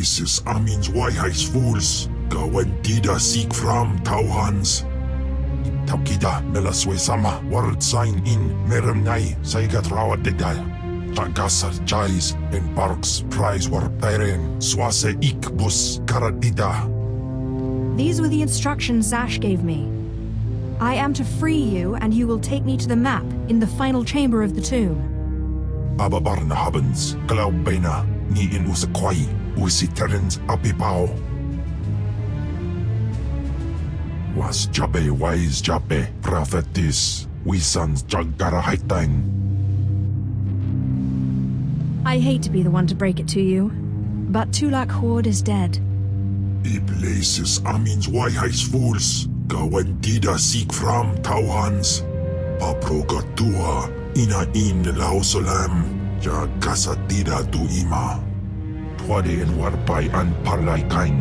Places amins wayhais fools. Gawantida seek from Tauhans. Taukida melaswe sama word sign in meremnai saigat rawat dedal. Tagasar chais and parks prize war tairen swase ikbus karadida. These were the instructions Zash gave me. I am to free you, and you will take me to the map in the final chamber of the tomb. Ababarna habens, glaubena, ni in usakwai, usiterens apipao. Was Jabe wise Jabe, prophetess, we sons Jagara Haitain. I hate to be the one to break it to you, but Tulak Horde is dead. I places amins wayhais fools. Gawantida seek from Tauhans. Paprogatua ina in lausolam. Ja kasatida tu ima. Twade en warpai an parlay kain.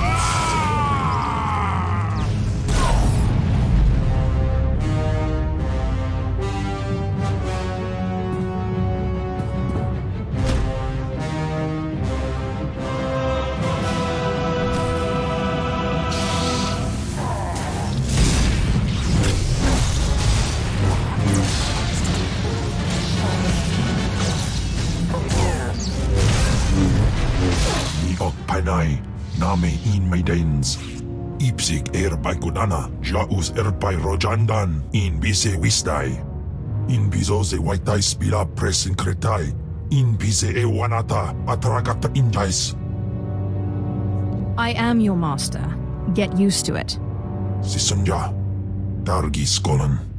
Name in maidens. Ipsig by kunana, jaus by rojandan, in bise wistai. In bizoze waitai spila presin kretai, in bise wanata atragata injais. I am your master. Get used to it. Sisunja, Dargi Skolan.